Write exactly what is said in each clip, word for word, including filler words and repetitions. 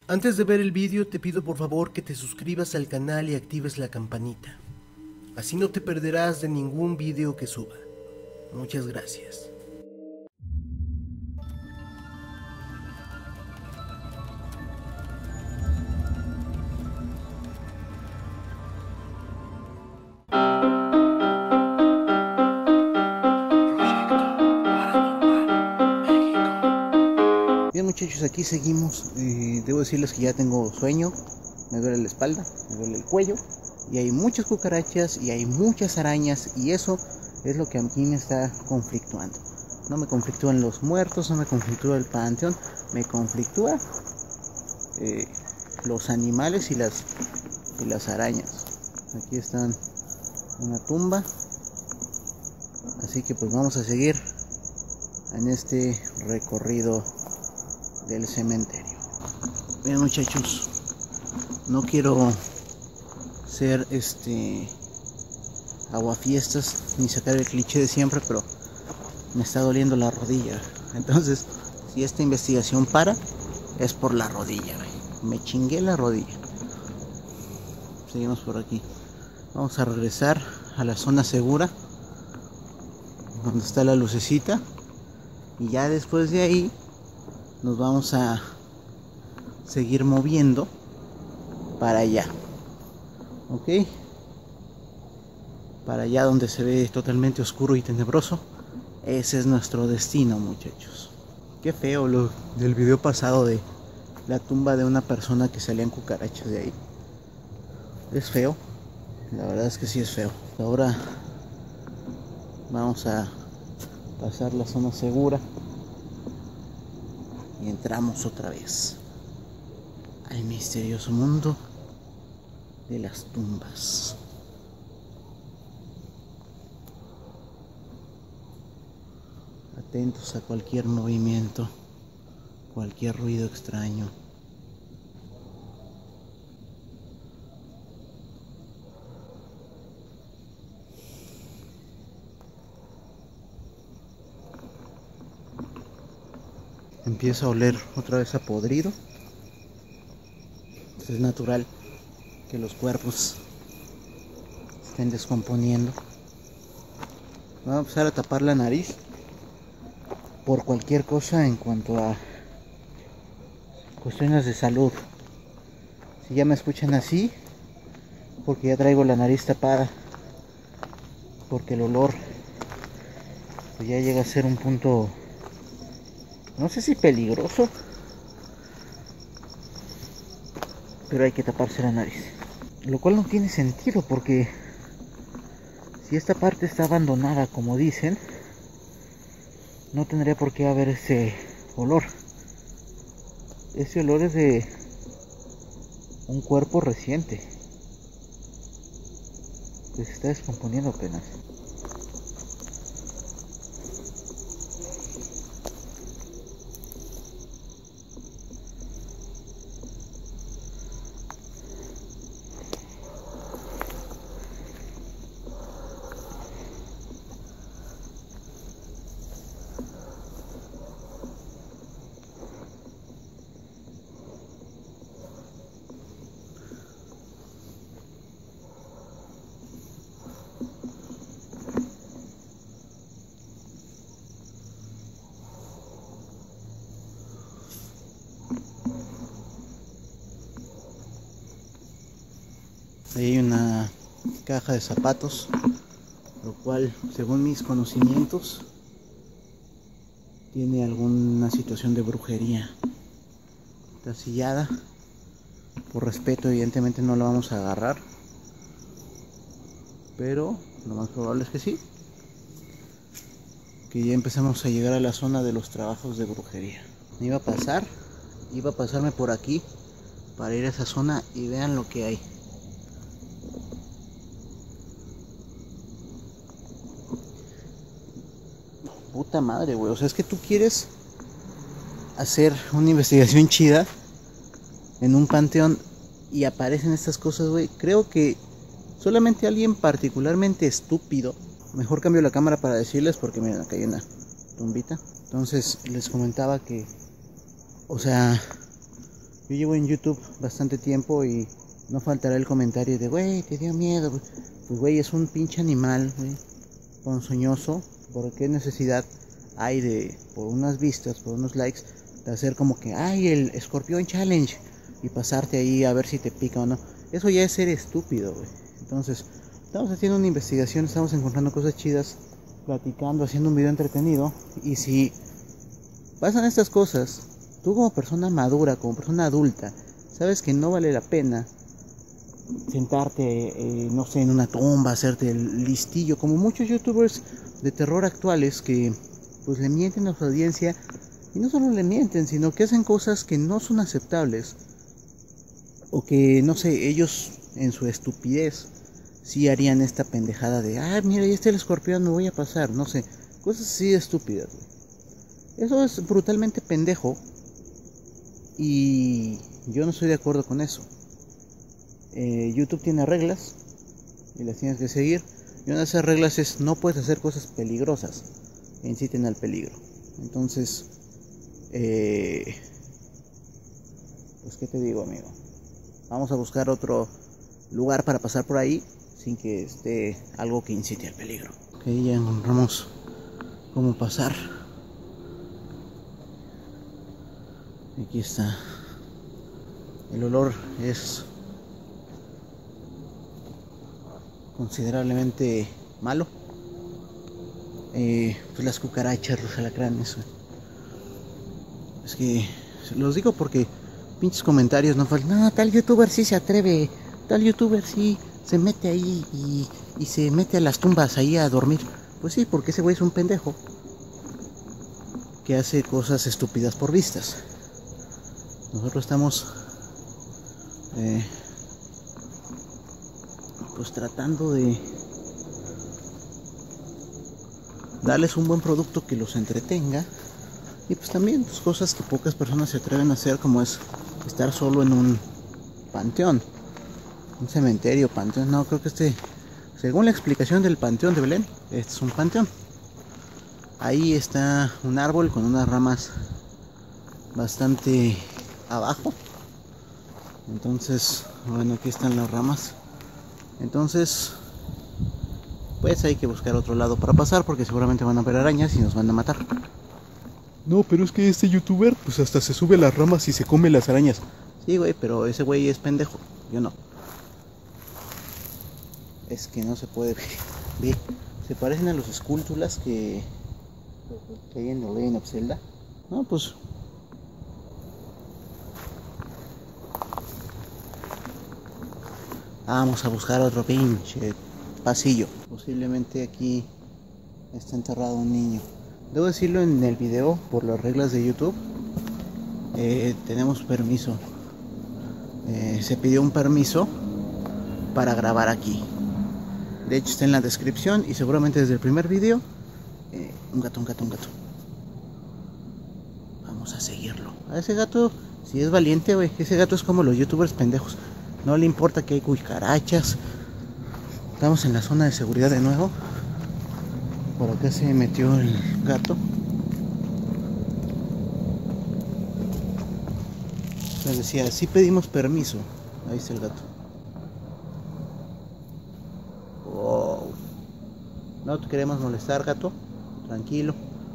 Antes de ver el vídeo te pido por favor que te suscribas al canal y actives la campanita. Así no te perderás de ningún vídeo que suba. Muchas gracias. Bien muchachos, aquí seguimos. Eh, debo decirles que ya tengo sueño, me duele la espalda, me duele el cuello y hay muchas cucarachas y hay muchas arañas y eso es lo que a mí me está conflictuando. No me conflictúan los muertos, no me conflictúa el panteón, me conflictúa eh, los animales y las, y las arañas. Aquí están una tumba, así que pues vamos a seguir en este recorrido del cementerio. Bien muchachos, no quiero ser este aguafiestas ni sacar el cliché de siempre, pero me está doliendo la rodilla. Entonces, si esta investigación para, es por la rodilla. Me chingué la rodilla. Seguimos por aquí. Vamos a regresar a la zona segura, donde está la lucecita, y ya después de ahí nos vamos a seguir moviendo para allá, ok, para allá donde se ve totalmente oscuro y tenebroso. Ese es nuestro destino, muchachos. Qué feo lo del video pasado de la tumba de una persona que salían cucarachas de ahí. Es feo, la verdad es que sí es feo. Ahora vamos a pasar la zona segura y entramos otra vez al misterioso mundo de las tumbas. Atentos a cualquier movimiento, cualquier ruido extraño. Empieza a oler otra vez a podrido. Es natural que los cuerpos estén descomponiendo. Voy a empezar a tapar la nariz por cualquier cosa en cuanto a cuestiones de salud. Si ya me escuchan así, porque ya traigo la nariz tapada, porque el olor pues ya llega a ser un punto, no sé si peligroso, pero hay que taparse la nariz. Lo cual no tiene sentido, porque si esta parte está abandonada como dicen, no tendría por qué haber ese olor. Ese olor es de un cuerpo reciente que se está descomponiendo apenas. Ahí hay una caja de zapatos, lo cual, según mis conocimientos, tiene alguna situación de brujería. Está sellada. Por respeto, evidentemente no la vamos a agarrar, pero lo más probable es que sí, que ya empezamos a llegar a la zona de los trabajos de brujería. Me iba a pasar, iba a pasarme por aquí para ir a esa zona y vean lo que hay. Puta madre, güey. O sea, es que tú quieres hacer una investigación chida en un panteón y aparecen estas cosas, güey. Creo que solamente alguien particularmente estúpido. Mejor cambio la cámara para decirles, porque miren, acá hay una tumbita. Entonces les comentaba que, o sea, Yo llevo en YouTube bastante tiempo y no faltará el comentario de, güey, te dio miedo. Pues, güey, es un pinche animal, güey, ponzoñoso. ¿Por qué necesidad hay de, por unas vistas, por unos likes, de hacer como que, ay, el escorpión challenge y pasarte ahí a ver si te pica o no? Eso ya es ser estúpido, güey. Entonces, estamos haciendo una investigación, estamos encontrando cosas chidas, platicando, haciendo un video entretenido. Y si pasan estas cosas, tú como persona madura, como persona adulta, sabes que no vale la pena sentarte, eh, no sé, en una tumba, hacerte el listillo, como muchos youtubers de terror actuales que pues le mienten a su audiencia, y no solo le mienten, sino que hacen cosas que no son aceptables, o que, no sé, ellos en su estupidez sí harían esta pendejada de, ah, mira, ahí está el escorpión, me voy a pasar, no sé, cosas así estúpidas, güey. Eso es brutalmente pendejo y yo no estoy de acuerdo con eso. eh, YouTube tiene reglas y las tienes que seguir, y una de esas reglas es no puedes hacer cosas peligrosas que inciten al peligro. Entonces, eh, pues qué te digo, amigo, vamos a buscar otro lugar para pasar por ahí sin que esté algo que incite al peligro. Ok, ya encontramos cómo pasar. Aquí está. El olor es considerablemente malo. Eh, pues las cucarachas, los alacranes. Es que los digo porque pinches comentarios no faltan. No, tal youtuber sí se atreve. Tal youtuber sí se mete ahí y, y se mete a las tumbas ahí a dormir. Pues sí, porque ese güey es un pendejo que hace cosas estúpidas por vistas. Nosotros estamos eh, pues tratando de darles un buen producto que los entretenga, y pues también pues, cosas que pocas personas se atreven a hacer, como es estar solo en un panteón, un cementerio, panteón. No, creo que este, según la explicación del panteón de Belén, este es un panteón. Ahí está un árbol con unas ramas bastante abajo. Entonces, bueno, aquí están las ramas. Entonces, pues hay que buscar otro lado para pasar, porque seguramente van a haber arañas y nos van a matar. No, pero es que este youtuber pues hasta se sube a las ramas y se come las arañas. Sí, güey, pero ese güey es pendejo, yo no. Es que no se puede ver. Ve, se parecen a los esculturas que, que hay en The Legend of Zelda. No, pues vamos a buscar otro pinche pasillo. Posiblemente aquí está enterrado un niño. Debo decirlo en el video, por las reglas de YouTube, eh, tenemos permiso. Eh, se pidió un permiso para grabar aquí. De hecho está en la descripción y seguramente desde el primer video. Eh, un gato, un gato, un gato. Vamos a seguirlo. A ese gato, si es valiente, güey. Ese gato es como los youtubers pendejos. No le importa que hay cucarachas. Estamos en la zona de seguridad de nuevo. Por acá se metió el gato. Les decía, sí pedimos permiso. Ahí está el gato. Wow. No te queremos molestar, gato. Tranquilo.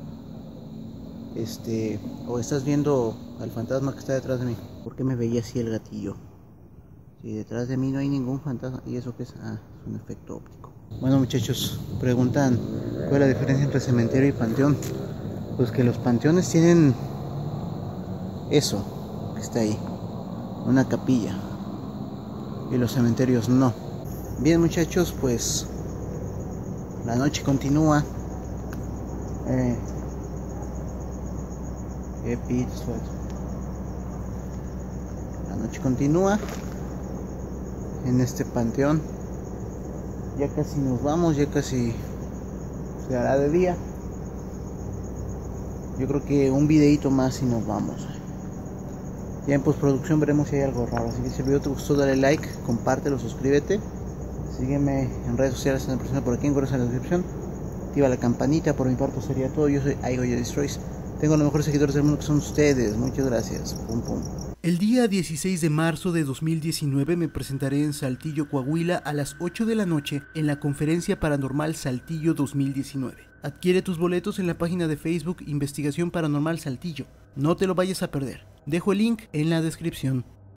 Este, o estás viendo al fantasma que está detrás de mí. ¿Por qué me veía así el gatillo? Si detrás de mí no hay ningún fantasma. ¿Y eso qué es? Ah, es un efecto óptico. Bueno, muchachos, preguntan cuál es la diferencia entre cementerio y panteón. Pues que los panteones tienen eso que está ahí, una capilla, y los cementerios no. Bien, muchachos, pues la noche continúa. eh, La noche continúa en este panteón. Ya casi nos vamos, ya casi se hará de día. Yo creo que un videito más y nos vamos. Ya en postproducción veremos si hay algo raro. Así que si el video te gustó, dale like, compártelo, suscríbete. Sígueme en redes sociales, en la persona por aquí, en la descripción. Activa la campanita. Por mi parte sería todo. Yo soy iGoya Destroys. Tengo los mejores seguidores del mundo, que son ustedes. Muchas gracias. Pum pum. El día dieciséis de marzo de dos mil diecinueve me presentaré en Saltillo, Coahuila a las ocho de la noche en la Conferencia Paranormal Saltillo dos mil diecinueve. Adquiere tus boletos en la página de Facebook Investigación Paranormal Saltillo. No te lo vayas a perder. Dejo el link en la descripción.